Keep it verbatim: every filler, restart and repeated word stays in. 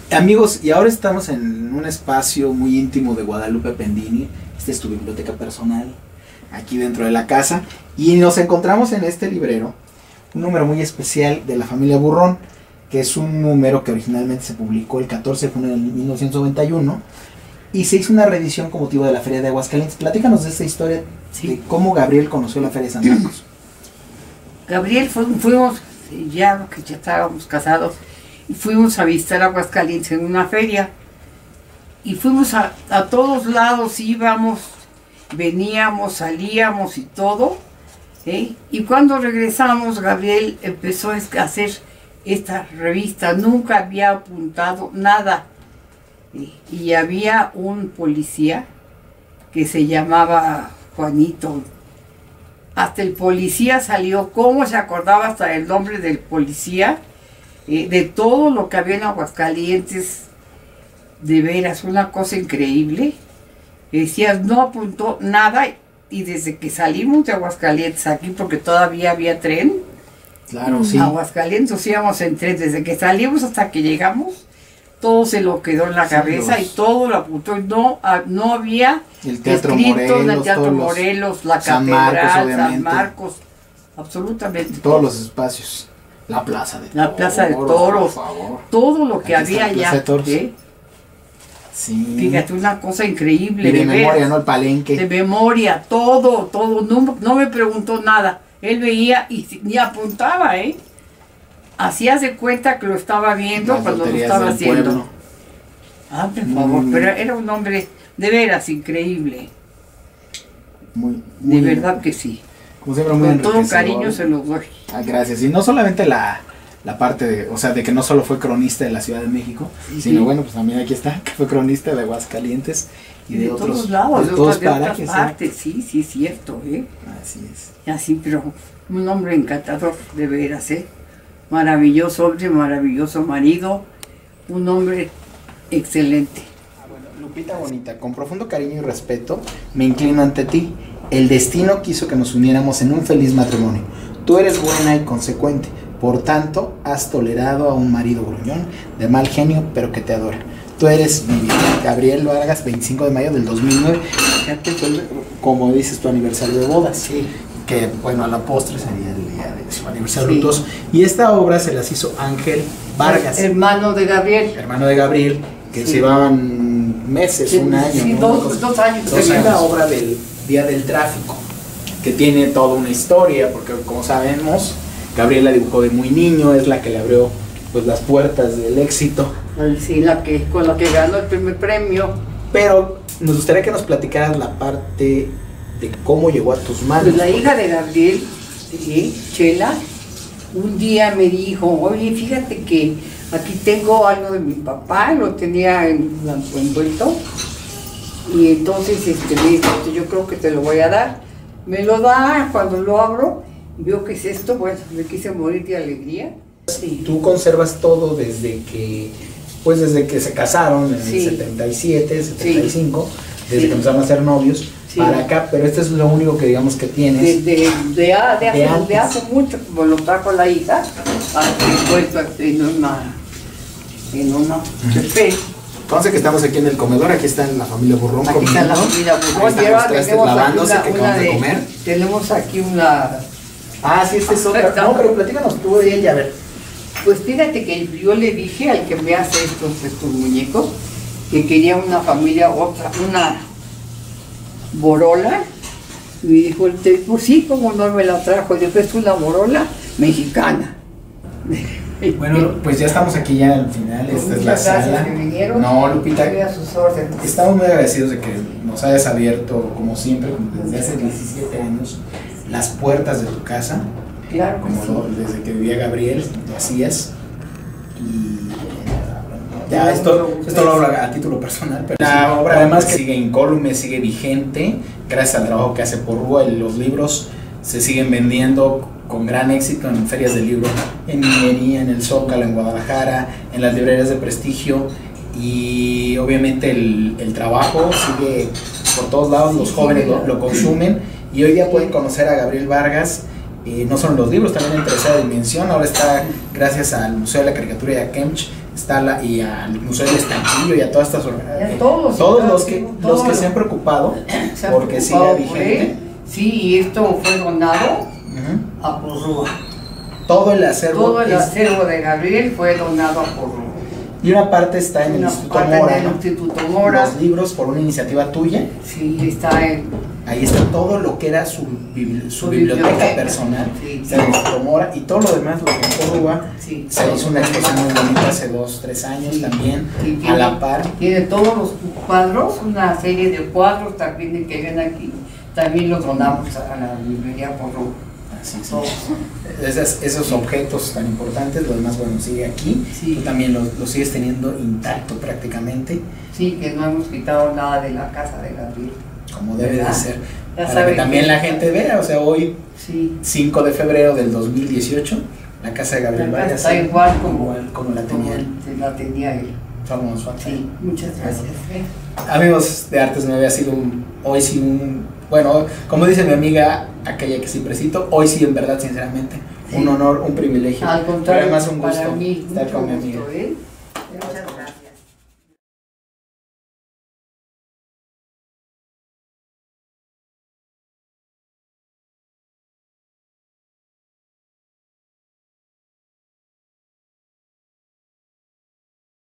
Amigos, y ahora estamos en un espacio muy íntimo de Guadalupe Pendini. Esta es tu biblioteca personal, aquí dentro de la casa. Y nos encontramos en este librero, un número muy especial de la familia Burrón, que es un número que originalmente se publicó el catorce de junio de mil novecientos noventa y uno. Y se hizo una reedición con motivo de la Feria de Aguascalientes. Platícanos de esta historia, sí, de cómo Gabriel conoció la Feria de San Marcos. Gabriel, fuimos, ya que ya estábamos casados, y fuimos a visitar Aguascalientes en una feria. Y fuimos a, a todos lados, íbamos, veníamos, salíamos y todo. ¿eh? Y cuando regresamos, Gabriel empezó a hacer esta revista. Nunca había apuntado nada. Y había un policía que se llamaba Juanito. Hasta el policía salió, ¿cómo se acordaba hasta el nombre del policía? Eh, de todo lo que había en Aguascalientes, de veras, una cosa increíble. Decías, no apuntó nada, y desde que salimos de Aguascalientes aquí, porque todavía había tren, claro, sí. Aguascalientes íbamos en tren, desde que salimos hasta que llegamos, todo se lo quedó en la sí, cabeza los... y todo lo apuntó. No, no había el Teatro escrito Morelos, el Teatro Morelos, la San Catedral, Marcos, San Marcos, absolutamente. Todos todo. Los espacios. La Plaza de La Toros, Plaza de Toros, todo lo que aquí había allá. ¿eh? Sí. Fíjate, una cosa increíble. Y de, de memoria, veras, ¿no? El Palenque. De memoria, todo, todo. No, no me preguntó nada. Él veía y ni apuntaba, ¿eh? Hacías de cuenta que lo estaba viendo las cuando lo estaba haciendo. Pueblo. Ah, por favor, mm. pero era un hombre de veras increíble. Muy, muy de verdad que sí. Como siempre, muy con todo cariño se lo doy. Ah, gracias. Y no solamente la, la parte de, o sea, de que no solo fue cronista de la Ciudad de México, sí, sino sí. bueno, pues también aquí está, que fue cronista de Aguascalientes y de, de otros todos lados, de, de todos otras, parajes, de otras partes, sí, sí, es cierto, ¿eh? Así es. Así, pero un hombre encantador, de veras, ¿eh? Maravilloso hombre, maravilloso marido, un hombre excelente. Ah, bueno, Lupita bonita, con profundo cariño y respeto, me inclino ante ti. El destino quiso que nos uniéramos en un feliz matrimonio. Tú eres buena y consecuente, por tanto, has tolerado a un marido gruñón, de mal genio, pero que te adora. Tú eres mi vida. Gabriel Vargas, veinticinco de mayo del dos mil nueve. Fíjate, como dices, tu aniversario de bodas. Sí. Que, bueno, a la postre sería el día de su aniversario luctuoso. Sí. Y esta obra se las hizo Ángel Vargas. Hermano de Gabriel. Hermano de Gabriel, que sí. se llevaban meses, sí, un año. Sí, ¿no? dos, dos años. Dos años. La obra del Día del Tráfico, que tiene toda una historia, porque como sabemos, Gabriel la dibujó de muy niño, es la que le abrió pues las puertas del éxito. Sí, la que, con la que ganó el primer premio. Pero nos gustaría que nos platicaras la parte de cómo llegó a tus manos. Pues la hija de Gabriel, ¿sí? Chela, un día me dijo, oye, fíjate que aquí tengo algo de mi papá, lo tenía en, envuelto, y entonces este, me dijo, yo creo que te lo voy a dar. Me lo da, cuando lo abro, veo que es esto, bueno, me quise morir de alegría. Sí. Tú conservas todo desde que, pues desde que se casaron en sí. el setenta y siete, setenta y cinco, sí. desde sí. que empezaron a ser novios, sí. para acá, pero este es lo único que digamos que tienes. De, de, de, de, de, hace, de hace mucho, como lo trajo la hija, aquí puesto en una, en una uh-huh. Entonces que estamos aquí en el comedor, aquí está la familia Burrón aquí comiendo. Está la familia Burrón. Lleva, tenemos lavándose una, que una de, de comer. Tenemos aquí una... Ah, sí, este es otra. No, pero platícanos tú de ella, a ver. Pues fíjate que yo le dije al que me hace estos, estos muñecos que quería una familia, otra, una borola. Y me dijo, pues sí, como no me la trajo. Y después es una borola mexicana. Bueno, pues ya estamos aquí ya al final, esta es la sala. Que vinieron, no, Lupita, a sus órdenes. Estamos muy agradecidos de que nos hayas abierto, como siempre, desde hace diecisiete años, las puertas de tu casa. Claro, como sí. lo, desde que vivía Gabriel, lo hacías. Y ya esto, esto lo hablo a título personal, pero la obra además que sigue incólume, sigue vigente, gracias al trabajo que hace Porrúa. Los libros se siguen vendiendo con gran éxito en ferias de libro, en Minería, en el Zócalo, en Guadalajara, en las librerías de prestigio, y obviamente el, el trabajo sigue por todos lados, los jóvenes lo, lo consumen, y hoy día pueden conocer a Gabriel Vargas, eh, no solo en los libros, también en tercera dimensión. Ahora está, gracias al Museo de la Caricatura de Akemch, está la, y al Museo del Estanquillo y a todas estas organizaciones. Todos, todos los que, todos los que se han preocupado se han porque siga vigente. Sí, y esto fue donado uh-huh. a Porrúa. Todo el acervo. Todo el acervo de Gabriel fue donado a Porrúa. Y una parte está en el Instituto Mora, en el ¿no? Instituto Mora. Los libros por una iniciativa tuya. Sí, está en... Ahí está todo lo que era su, su, su biblioteca, biblioteca personal. Sí, está en el Instituto Mora. Y todo lo demás, lo que en Córdoba, sí, se hizo una exposición muy bonita hace dos, tres años sí, también, sí, a la par. Tiene todos los cuadros, una serie de cuadros también que ven aquí. También los donamos a la librería Porrúa. Sí, sí. Esas, esos objetos tan importantes, lo demás, bueno, sigue aquí. Sí. Tú también lo, lo sigues teniendo intacto prácticamente. Sí, que no hemos quitado nada de la casa de Gabriel. Como debe ¿verdad? De ser. Ya para que también que la gente vea, o sea, hoy, sí. cinco de febrero del dos mil dieciocho, la casa de Gabriel Vargas está igual como, igual como la tenía él. La tenía él. Vamos, sí, muchas gracias. Amigos de Artes nueve, ha sido un, hoy sí un, bueno, como dice mi amiga, aquella que siempre cito, hoy sí en verdad, sinceramente, sí. un honor, un privilegio. Al contrario, además un gusto para mí, estar con mi amiga. Gusto, ¿eh? Muchas